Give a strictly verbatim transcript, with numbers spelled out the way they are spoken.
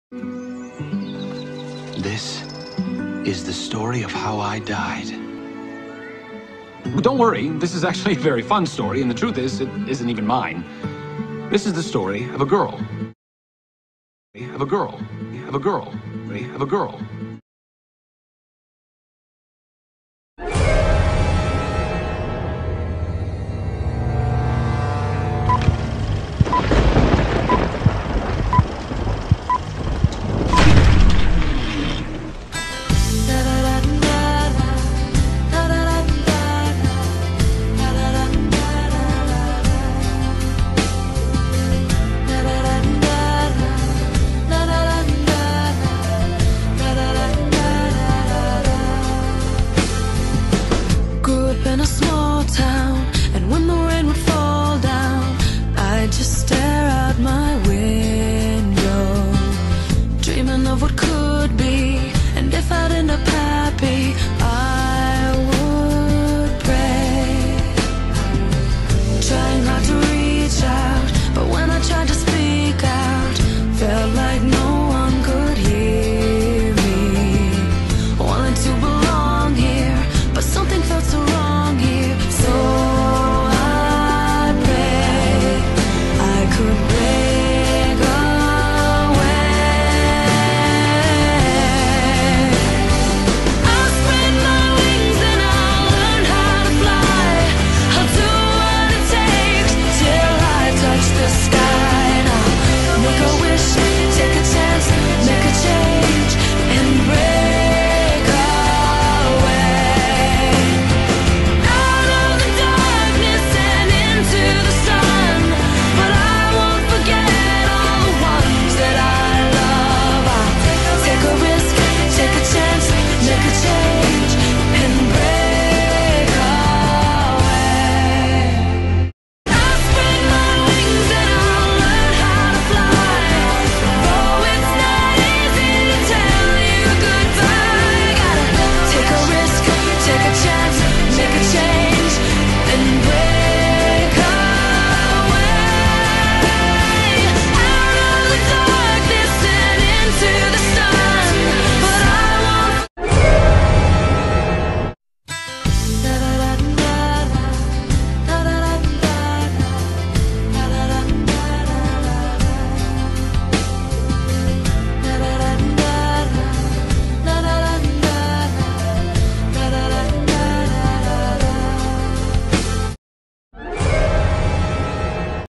This is the story of how I died. But don't worry, this is actually a very fun story, and the truth is, it isn't even mine. This is the story of a girl. Of a girl. Of a girl. Of a girl.